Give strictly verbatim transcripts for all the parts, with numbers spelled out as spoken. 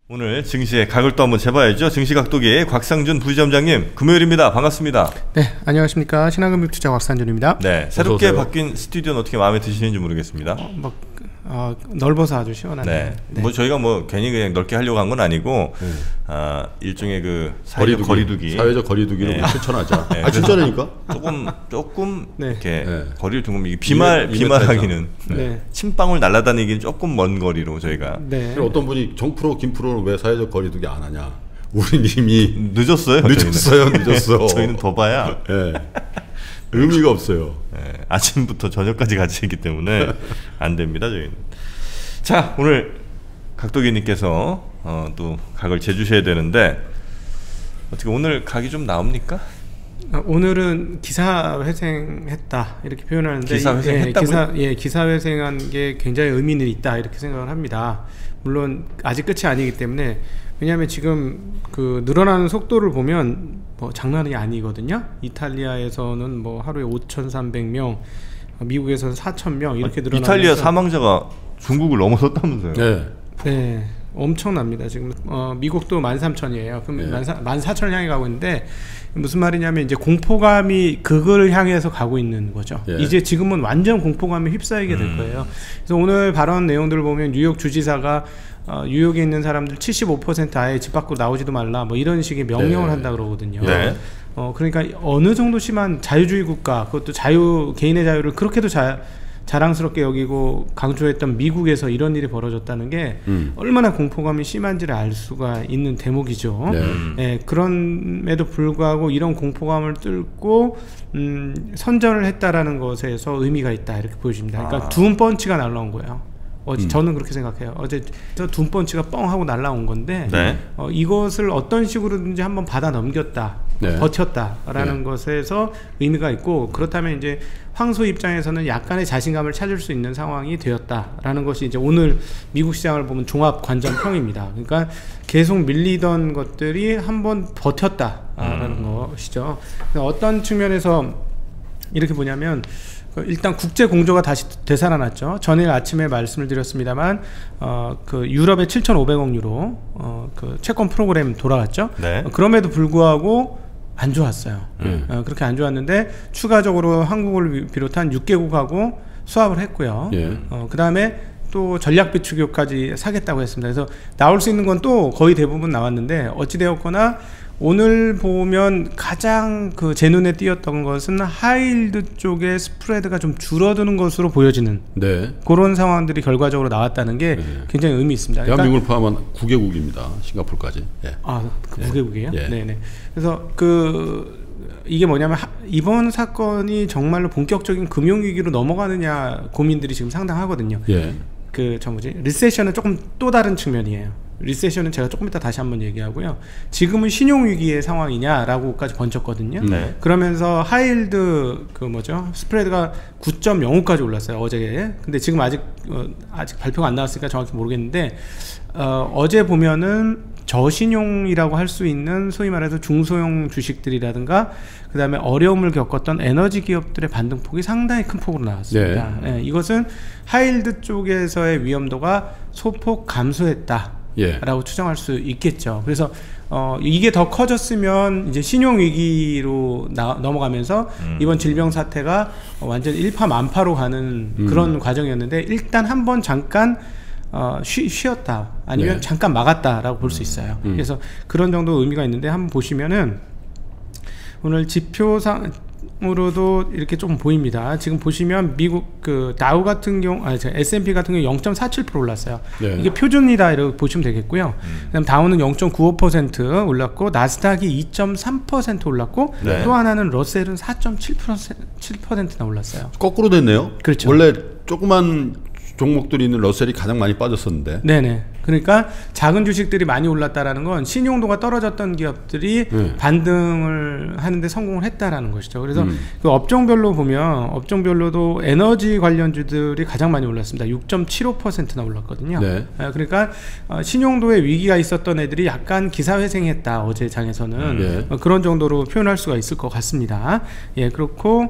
오늘 증시의 각을 또 한번 재봐야죠. 증시각도기 곽상준 부지점장님, 금요일입니다. 반갑습니다. 네, 안녕하십니까. 신한금융투자 곽상준입니다. 네, 새롭게 바뀐 스튜디오는 어떻게 마음에 드시는지 모르겠습니다. 어, 뭐, 어, 넓어서 아주 시원하네요. 네. 네. 뭐 저희가 뭐 괜히 그냥 넓게 하려고 한 건 아니고 음. 아, 일종의 그 사회적 거리두기, 거리두기. 사회적 거리두기를 네. 실천하자. 네. 아 진짜라니까? 조금 조금 네. 이렇게 네. 거리를 두고 이게 비말 비말하기는 네. 네. 침방울 날아다니기는 조금 먼 거리로 저희가. 네. 어떤 분이 정프로 김프로는 왜 사회적 거리두기 안 하냐? 우리 이미 늦었어요. 늦었어요. 늦었어. 저희는 더 봐야. 네. 의미가 없어요. 네. 아침부터 저녁까지 같이 있기 때문에 안 됩니다. 저희는. 자, 오늘 각도기님께서 어, 또 각을 재주셔야 되는데 어떻게 오늘 각이 좀 나옵니까? 어, 오늘은 기사 회생했다 이렇게 표현하는데 기사 회생했다고요? 예, 기사, 예, 기사 회생한 게 굉장히 의미는 있다 이렇게 생각을 합니다. 물론 아직 끝이 아니기 때문에, 왜냐하면 지금 그 늘어나는 속도를 보면 뭐 장난이 아니거든요. 이탈리아에서는 뭐 하루에 오천삼백 명, 미국에서는 사천 명 이렇게 늘어나면서 이탈리아 사망자가 중국을 넘어섰다면서요? 네. 네, 엄청납니다. 지금 어, 미국도 만 삼천이에요. 그럼 네. 만 사천을 향해 가고 있는데, 무슨 말이냐면 이제 공포감이 극을 향해서 가고 있는 거죠. 예. 이제 지금은 완전 공포감에 휩싸이게 될 거예요. 그래서 오늘 발언 내용들을 보면 뉴욕 주지사가 어, 뉴욕에 있는 사람들 칠십오 퍼센트 아예 집 밖으로 나오지도 말라 뭐 이런 식의 명령을 네. 한다 그러거든요. 네. 어, 그러니까 어느 정도 심한 자유주의 국가, 그것도 자유 개인의 자유를 그렇게도 자, 자랑스럽게 여기고 강조했던 미국에서 이런 일이 벌어졌다는 게 음. 얼마나 공포감이 심한지를 알 수가 있는 대목이죠. 네. 예, 그럼에도 불구하고 이런 공포감을 뚫고 음, 선전을 했다라는 것에서 의미가 있다 이렇게 보여집니다. 그러니까 아. 둠 펀치가 날라온 거예요. 어제 음. 저는 그렇게 생각해요. 어제 둠 펀치가 뻥 하고 날라온 건데 네. 어, 이것을 어떤 식으로든지 한번 받아 넘겼다, 네. 버텼다라는 네. 것에서 의미가 있고, 그렇다면 이제 황소 입장에서는 약간의 자신감을 찾을 수 있는 상황이 되었다라는 것이 이제 오늘 미국 시장을 보면 종합 관점평입니다. 그러니까 계속 밀리던 것들이 한번 버텼다라는 음. 것이죠. 어떤 측면에서 이렇게 보냐면, 일단 국제 공조가 다시 되살아났죠. 전일 아침에 말씀을 드렸습니다만 어, 그 유럽의 칠천오백억 유로 어, 그 채권 프로그램 돌아갔죠. 네. 어, 그럼에도 불구하고 안 좋았어요. 음. 어, 그렇게 안 좋았는데 추가적으로 한국을 비롯한 육 개국하고 수합을 했고요. 예. 어, 그 다음에 또 전략 비축유까지 사겠다고 했습니다. 그래서 나올 수 있는 건 또 거의 대부분 나왔는데, 어찌되었거나 오늘 보면 가장 그 제 눈에 띄었던 것은 하이힐드 쪽의 스프레드가 좀 줄어드는 것으로 보여지는 네. 그런 상황들이 결과적으로 나왔다는 게 네. 굉장히 의미 있습니다. 대한민국을 포함한 구 개국입니다. 싱가포르까지. 예. 아, 그 예. 무게국이에요? 예. 네네. 그래서 그 이게 뭐냐면 하, 이번 사건이 정말로 본격적인 금융위기로 넘어가느냐 고민들이 지금 상당하거든요. 예. 그 저 뭐지 리세션은 조금 또 다른 측면이에요. 리세션은 제가 조금 이따 다시 한번 얘기하고요. 지금은 신용위기의 상황이냐라고까지 번졌거든요. 네. 그러면서 하이힐드 그 뭐죠 스프레드가 구 점 영오까지 올랐어요 어제. 근데 지금 아직 어, 아직 발표가 안 나왔으니까 정확히 모르겠는데 어, 어제 보면은 저신용이라고 할 수 있는 소위 말해서 중소형 주식들이라든가 그 다음에 어려움을 겪었던 에너지 기업들의 반등폭이 상당히 큰 폭으로 나왔습니다. 네. 예, 이것은 하이힐드 쪽에서의 위험도가 소폭 감소했다 예. 라고 추정할 수 있겠죠. 그래서 어, 이게 더 커졌으면 이제 신용위기로 나, 넘어가면서 음. 이번 질병 사태가 완전 일파만파로 가는 음. 그런 과정이었는데, 일단 한번 잠깐 어, 쉬, 쉬었다 아니면 네. 잠깐 막았다라고 볼 수 있어요. 음. 그래서 그런 정도 의미가 있는데, 한번 보시면은 오늘 지표상으로도 이렇게 조금 보입니다. 지금 보시면 미국 그 다우 같은 경우, 아니 에스 앤 피 같은 경우 영 점 사칠 퍼센트 올랐어요. 네. 이게 표준이다 이렇게 보시면 되겠고요. 음. 그다음 다우는 영 점 구오 퍼센트 올랐고, 나스닥이 이 점 삼 퍼센트 올랐고, 네. 또 하나는 러셀은 사 점 칠 퍼센트나 올랐어요. 거꾸로 됐네요. 그렇죠. 원래 조그만 종목들이 있는 러셀이 가장 많이 빠졌었는데. 네네. 그러니까 작은 주식들이 많이 올랐다라는 건 신용도가 떨어졌던 기업들이 네. 반등을 하는데 성공을 했다라는 것이죠. 그래서 음. 그 업종별로 보면 업종별로도 에너지 관련주들이 가장 많이 올랐습니다. 육 점 칠오 퍼센트나 올랐거든요. 네. 그러니까 신용도에 위기가 있었던 애들이 약간 기사회생했다 어제 장에서는. 네. 그런 정도로 표현할 수가 있을 것 같습니다. 예, 그렇고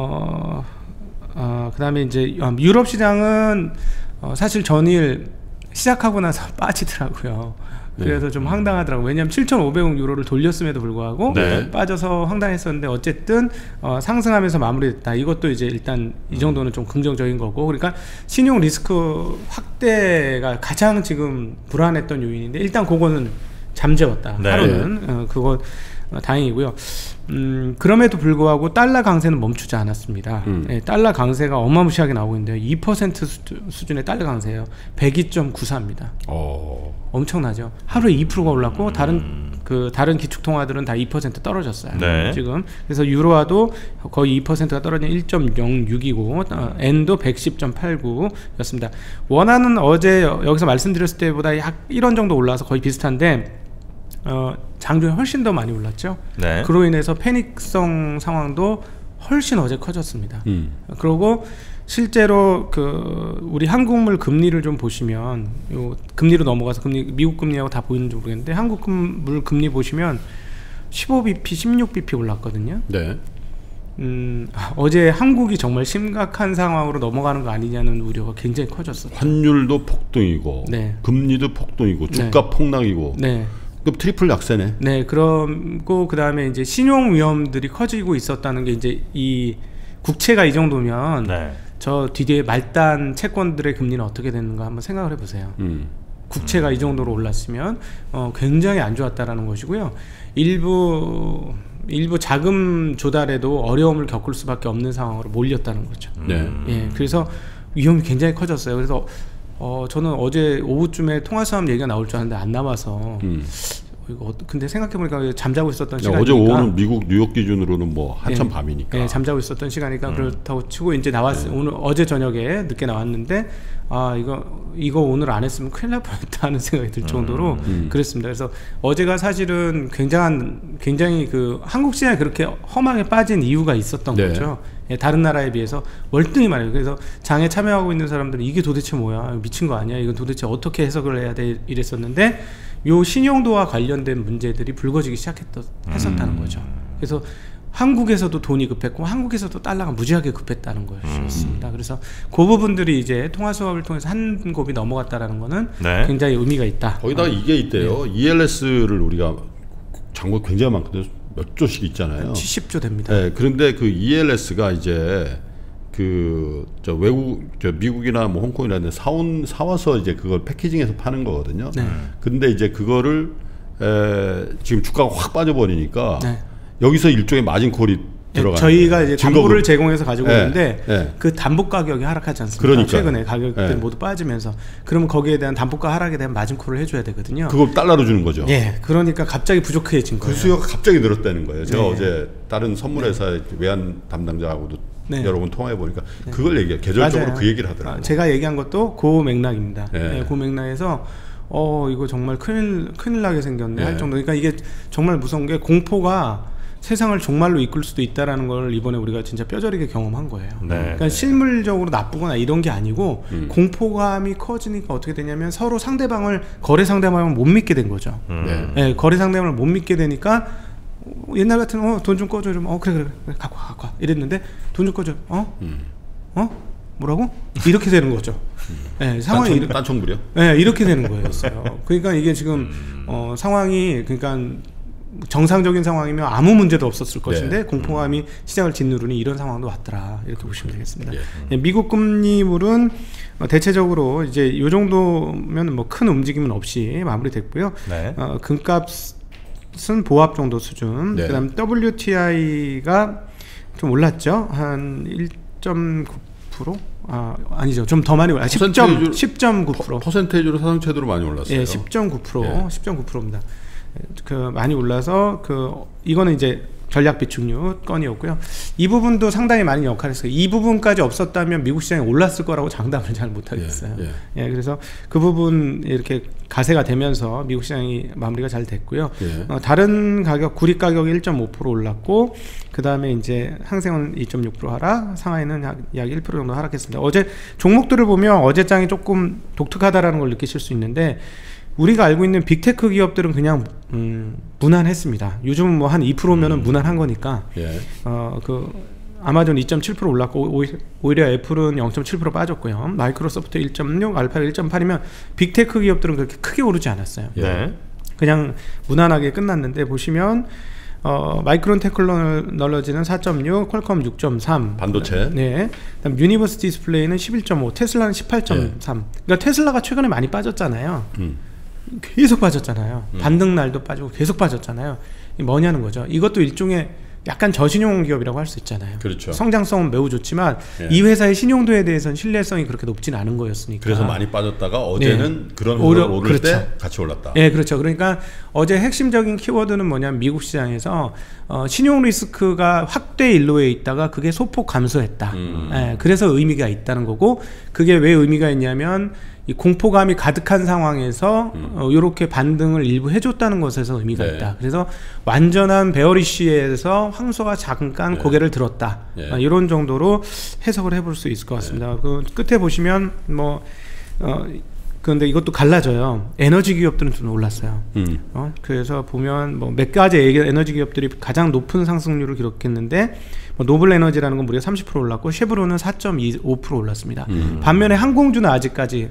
어. 어, 그 다음에 이제 유럽 시장은 어, 사실 전일 시작하고 나서 빠지더라고요. 그래서 네. 좀 황당하더라고요. 왜냐하면 칠천오백 억 유로를 돌렸음에도 불구하고 네. 빠져서 황당했었는데 어쨌든 어, 상승하면서 마무리됐다. 이것도 이제 일단 이 정도는 좀 긍정적인 거고, 그러니까 신용 리스크 확대가 가장 지금 불안했던 요인인데 일단 그거는 잠재웠다. 네. 하루는 어, 그거 어, 다행이고요. 음, 그럼에도 불구하고 달러 강세는 멈추지 않았습니다. 음. 예, 달러 강세가 어마무시하게 나오고 있는데요. 이 퍼센트 수준, 수준의 달러 강세예요. 백이 점 구사입니다. 오. 엄청나죠. 하루에 이 퍼센트가 올랐고 음. 다른 그 다른 기축 통화들은 다 이 퍼센트 떨어졌어요. 네. 지금 그래서 유로화도 거의 이 퍼센트가 떨어진 일 점 영육이고 어, 엔도 백십 점 팔구였습니다. 원화는 어제 여기서 말씀드렸을 때보다 약 일 원 정도 올라서 거의 비슷한데 어, 장중에 훨씬 더 많이 올랐죠. 네. 그로 인해서 패닉성 상황도 훨씬 어제 커졌습니다. 음. 그리고 실제로 그 우리 한국물 금리를 좀 보시면 요 금리로 넘어가서 금리 미국 금리하고 다 보이는지 모르겠는데 한국물 금리 보시면 십오 비피, 십육 비피 올랐거든요. 네. 음, 어제 한국이 정말 심각한 상황으로 넘어가는 거 아니냐는 우려가 굉장히 커졌어요. 환율도 폭등이고, 네. 금리도 폭등이고, 주가 네. 폭락이고. 네. 그럼 트리플 약세네. 네, 그러고 그 다음에 이제 신용 위험들이 커지고 있었다는 게 이제 이 국채가 이 정도면 네. 저 뒤에 말단 채권들의 금리는 어떻게 되는가 한번 생각을 해보세요. 음. 국채가 음. 이 정도로 올랐으면 어, 굉장히 안 좋았다라는 것이고요. 일부 일부 자금 조달에도 어려움을 겪을 수밖에 없는 상황으로 몰렸다는 거죠. 네. 예, 그래서 위험이 굉장히 커졌어요. 그래서 어 저는 어제 오후쯤에 통화싸움 얘기가 나올 줄 알았는데 안 나와서 음. 이거 근데 생각해보니까 잠자고 있었던 시간이니까 어제 오후는 미국 뉴욕 기준으로는 뭐 한참 네, 밤이니까 네, 잠자고 있었던 시간이니까 음. 그렇다고 치고 이제 나왔 네. 오늘 어제 저녁에 늦게 나왔는데 아 이거 이거 오늘 안 했으면 큰일 날 뻔했다 하는 생각이 들 정도로 음. 음. 그랬습니다. 그래서 어제가 사실은 굉장한 굉장히 그 한국 시장이 그렇게 험하게 빠진 이유가 있었던 네. 거죠. 예, 다른 나라에 비해서 월등히 많아요. 그래서 장에 참여하고 있는 사람들은 이게 도대체 뭐야, 미친 거 아니야, 이건 도대체 어떻게 해석을 해야 돼 이랬었는데 요 신용도와 관련된 문제들이 불거지기 시작했던 했었다는 음. 거죠. 그래서 한국에서도 돈이 급했고 한국에서도 달러가 무지하게 급했다는 것이었습니다. 음. 그래서 그 부분들이 이제 통화 수업을 통해서 한 곱이 넘어갔다라는 거는 네. 굉장히 의미가 있다. 거기다가 어. 이게 있대요. 네. 이엘에스를 우리가 잔고 굉장히 많거든요. 몇 조씩 있잖아요. 칠십 조 됩니다. 네, 그런데 그 이엘에스가 이제 그 저 외국 저 미국이나 뭐 홍콩이나 데 사온 사와서 이제 그걸 패키징해서 파는 거거든요. 네. 근데 이제 그거를 에, 지금 주가가 확 빠져버리니까 네. 여기서 일종의 마진콜이 들어가는. 저희가 이제 담보를 제공해서 가지고 네. 있는데 네. 그 담보 가격이 하락하지 않습니까? 그러니까. 최근에 가격들이 네. 모두 빠지면서 그러면 거기에 대한 담보가 하락에 대한 마진콜을 해줘야 되거든요. 그걸 달러로 주는 거죠. 예, 그러니까 갑자기 부족해진 거예요. 그 수요가 갑자기 늘었다는 거예요. 제가 네. 어제 다른 선물회사의 네. 외환 담당자하고도 네. 여러 번 통화해 보니까 네. 그걸 얘기, 계절적으로 맞아요. 그 얘기를 하더라고요. 아, 제가 얘기한 것도 그 맥락입니다. 네. 네, 그 맥락에서 어 이거 정말 큰일 큰일 나게 생겼네 네. 할 정도. 그러니까 이게 정말 무서운 게 공포가 세상을 종말로 이끌 수도 있다라는 걸 이번에 우리가 진짜 뼈저리게 경험한 거예요. 네. 그러니까 실물적으로 나쁘거나 이런 게 아니고 음. 공포감이 커지니까 어떻게 되냐면 서로 상대방을 거래 상대방을 못 믿게 된 거죠. 음. 네. 네, 거래 상대방을 못 믿게 되니까 옛날 같은 어 돈 좀 꺼줘 좀 어 그래 그래 그래 갖고 와 갖고 와 이랬는데 돈 좀 꺼줘 어? 음. 어? 뭐라고? 이렇게 되는 거죠. 네, 상황이 딴청, 이렇게, 딴청부려? 네, 이렇게 되는 거였어요. 그러니까 이게 지금 음. 어, 상황이 그러니까 정상적인 상황이면 아무 문제도 없었을 것인데 네. 공포감이 음. 시장을 짓누르니 이런 상황도 왔더라 이렇게 보시면 되겠습니다. 예. 음. 미국 금리물은 대체적으로 이제 이 정도면 뭐 큰 움직임은 없이 마무리됐고요. 네. 어, 금값은 보합 정도 수준. 네. 그다음 더블유티아이가 좀 올랐죠. 한 일 점 구 퍼센트? 아 아니죠. 좀 더 많이 올랐. 십 점 구 퍼센트. 퍼센테이지로 사상체도로 많이 올랐어요. 예, 십 점 구 퍼센트. 예. 십 점 구 퍼센트입니다. 그 많이 올라서 그 이거는 이제 전략 비축류 건이었고요. 이 부분도 상당히 많은 역할을 했어요. 이 부분까지 없었다면 미국 시장이 올랐을 거라고 장담을 잘 못하겠어요. 예, 예. 예, 그래서 그 부분 이렇게 가세가 되면서 미국 시장이 마무리가 잘 됐고요. 예. 어, 다른 가격 구리 가격이 일 점 오 퍼센트 올랐고 그 다음에 이제 항생은 이 점 육 퍼센트 하락, 상하이는 약, 약 일 퍼센트 정도 하락했습니다. 어제 종목들을 보면 어제 장이 조금 독특하다라는 걸 느끼실 수 있는데. 우리가 알고 있는 빅테크 기업들은 그냥 음, 무난했습니다. 요즘은 뭐 한 이 퍼센트면은 음. 무난한 거니까. 예. 어, 그 아마존 이 점 칠 퍼센트 올랐고 오히려 애플은 영 점 칠 퍼센트 빠졌고요. 마이크로소프트 일 점 육, 알파고 일 점 팔이면 빅테크 기업들은 그렇게 크게 오르지 않았어요. 네. 그냥 무난하게 끝났는데 보시면 어, 마이크론 테크놀로지는 사 점 육, 퀄컴 육 점 삼, 반도체. 네. 그다음 유니버스 디스플레이는 십일 점 오, 테슬라는 십팔 점 삼. 네. 그러니까 테슬라가 최근에 많이 빠졌잖아요. 음. 계속 빠졌잖아요. 음. 반등 날도 빠지고 계속 빠졌잖아요. 이게 뭐냐는 거죠. 이것도 일종의 약간 저신용 기업이라고 할 수 있잖아요. 그렇죠. 성장성은 매우 좋지만 예. 이 회사의 신용도에 대해서는 신뢰성이 그렇게 높진 않은 거였으니까. 그래서 많이 빠졌다가 어제는 네. 그런 오르, 오를 그렇죠. 때 같이 올랐다. 네, 그렇죠. 그러니까 어제 핵심적인 키워드는 뭐냐면 미국 시장에서 어, 신용 리스크가 확대 일로에 있다가 그게 소폭 감소했다. 음. 네, 그래서 의미가 있다는 거고, 그게 왜 의미가 있냐면 이 공포감이 가득한 상황에서 음. 어, 이렇게 반등을 일부 해줬다는 것에서 의미가 네. 있다. 그래서 완전한 베어리쉬에서 황소가 잠깐 네. 고개를 들었다. 네. 어, 이런 정도로 해석을 해볼 수 있을 것 같습니다. 네. 그 끝에 보시면 뭐 어, 그런데 이것도 갈라져요. 에너지 기업들은 좀 올랐어요. 음. 어, 그래서 보면 뭐 몇 가지 에너지 기업들이 가장 높은 상승률을 기록했는데, 뭐 노블 에너지라는 건 무려 삼십 퍼센트 올랐고, 쉐브론은 사 점 이오 퍼센트 올랐습니다. 음. 반면에 항공주는 아직까지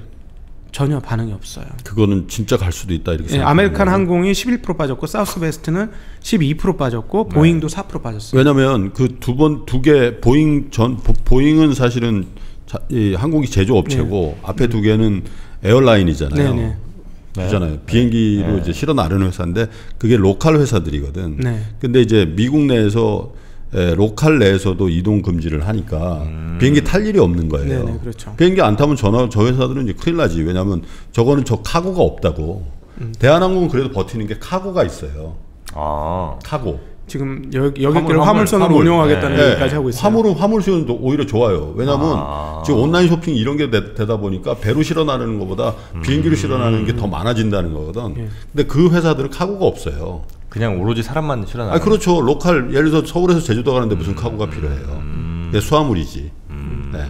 전혀 반응이 없어요. 그거는 진짜 갈 수도 있다 이렇게 네, 아메리칸 항공이 십일 퍼센트 빠졌고, 사우스베스트는 십이 퍼센트 빠졌고, 보잉도 네. 사 퍼센트 빠졌어요. 왜냐하면 그 두 번 두 개 보잉 전 보, 보잉은 사실은 자, 이 항공기 제조업체고 네. 앞에 두 개는 에어라인이잖아요. 네네. 그잖아요. 네. 비행기로 네. 이제 실어 나르는 회사인데 그게 로컬 회사들이거든. 네. 근데 이제 미국 내에서 에, 로컬 내에서도 이동 금지를 하니까 음. 비행기 탈 일이 없는 거예요. 네네, 그렇죠. 비행기 안 타면 전화 저 회사들은 이제 큰일 나지. 왜냐하면 저거는 저 카고가 없다고. 음. 대한항공은 그래도 버티는 게 카고가 있어요. 아. 카고. 지금 여기 여기를 화물선으로 화물. 운영하겠다는 네. 얘기까지 하고 있어요. 화물은 화물수는 오히려 좋아요. 왜냐하면 아. 지금 온라인 쇼핑 이런 게 되, 되다 보니까 배로 실어 나르는 것보다 음. 비행기로 실어 나르는 게 더 많아진다는 거거든. 예. 근데 그 회사들은 카고가 없어요. 그냥 오로지 사람만 실어 나르는. 아 그렇죠. 로컬 예를 들어서 서울에서 제주도 가는데 무슨 음. 카고가 필요해요. 음. 수화물이지. 음. 네.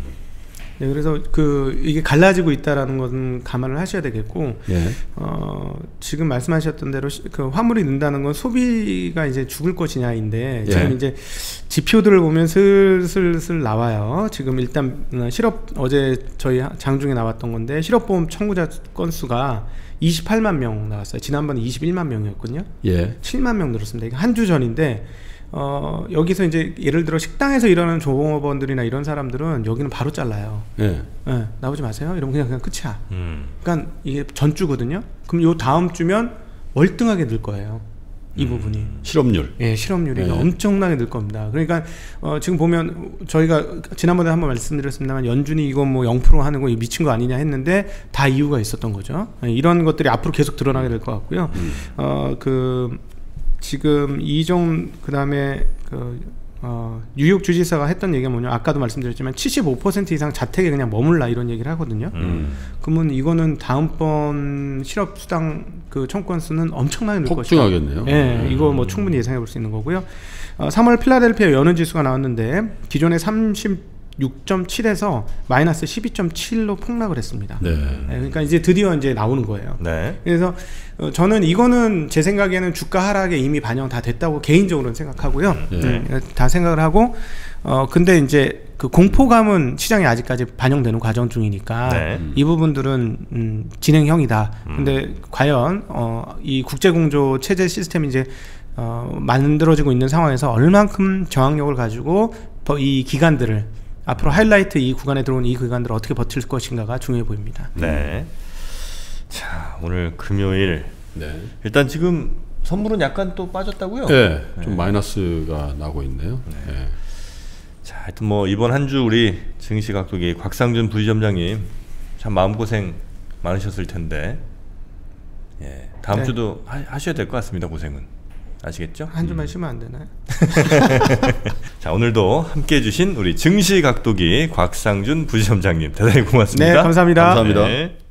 네, 그래서 그 이게 갈라지고 있다라는 것은 감안을 하셔야 되겠고, 예. 어, 지금 말씀하셨던 대로 시, 그 화물이 는다는 건 소비가 이제 죽을 것이냐인데, 예. 지금 이제 지표들을 보면 슬슬슬 나와요. 지금 일단 실업 어제 저희 장중에 나왔던 건데 실업보험 청구자 건수가 이십팔만 명 나왔어요. 지난번에 이십일만 명이었거든요. 예. 칠만 명 늘었습니다. 이게 한 주 전인데. 어, 여기서 이제 예를 들어 식당에서 일하는 조업원들이나 이런 사람들은 여기는 바로 잘라요. 예. 네, 나오지 마세요. 이러면 그냥 그냥 끝이야. 음. 그러니까 이게 전주거든요. 그럼 요 다음 주면 월등하게 늘 거예요. 이 음. 부분이. 실업률. 예, 실업률이 예. 엄청나게 늘 겁니다. 그러니까 어, 지금 보면 저희가 지난번에 한번 말씀드렸습니다만 연준이 이거 뭐 영 퍼센트 하는 거 미친 거 아니냐 했는데 다 이유가 있었던 거죠. 예, 이런 것들이 앞으로 계속 드러나게 될 것 같고요. 음. 어, 그 지금 이종 그다음에 그 어, 뉴욕 주지사가 했던 얘기가 뭐냐, 아까도 말씀드렸지만 칠십오 퍼센트 이상 자택에 그냥 머물라 이런 얘기를 하거든요. 음. 그러면 이거는 다음번 실업 수당 그 청권 수는 엄청나게 늘 것이다. 폭증하겠네요. 예, 음. 이거 뭐 충분히 예상해 볼 수 있는 거고요. 어, 삼월 필라델피아 연은 지수가 나왔는데 기존에 삼십육 점 칠에서 마이너스 십이 점 칠로 폭락을 했습니다. 네. 예, 그러니까 이제 드디어 이제 나오는 거예요. 네. 그래서 어, 저는 이거는 제 생각에는 주가 하락에 이미 반영 다 됐다고 개인적으로는 생각하고요. 네. 네, 다 생각을 하고 어 근데 이제 그 공포감은 시장에 아직까지 반영되는 과정 중이니까 네. 이 부분들은 음, 진행형이다. 음. 근데 과연 어, 이 국제공조 체제 시스템이 이제 어, 만들어지고 있는 상황에서 얼만큼 저항력을 가지고 이 기관들을 앞으로 하이라이트 이 구간에 들어온 이 기관들을 어떻게 버틸 것인가가 중요해 보입니다. 네. 자, 오늘 금요일. 네. 일단 지금 선물은 약간 또 빠졌다고요? 네. 좀 네. 마이너스가 나고 있네요. 네. 네. 자, 하여튼 뭐 이번 한 주 우리 증시각도기 곽상준 부지점장님 참 마음고생 많으셨을 텐데, 예, 다음 네. 주도 하, 하셔야 될 것 같습니다. 고생은. 아시겠죠? 한 주만 음. 쉬면 안 되나요? 자, 오늘도 함께 해주신 우리 증시각도기 곽상준 부지점장님 대단히 고맙습니다. 네, 감사합니다. 감사합니다. 네.